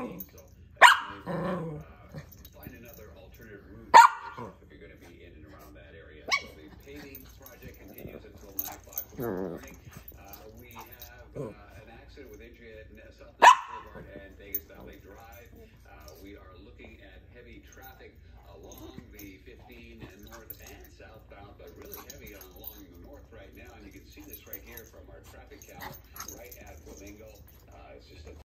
speed. So find another alternative route if you're going to be in and around that area. So the paving project continues until 9 o'clock tomorrow morning. We have an accident with Adria South Boulevard and Vegas Valley Drive. We are looking at heavy traffic along the 15 north and southbound, but really heavy along the north right now. And you can see this right here from our traffic count right at Flamingo. It's just a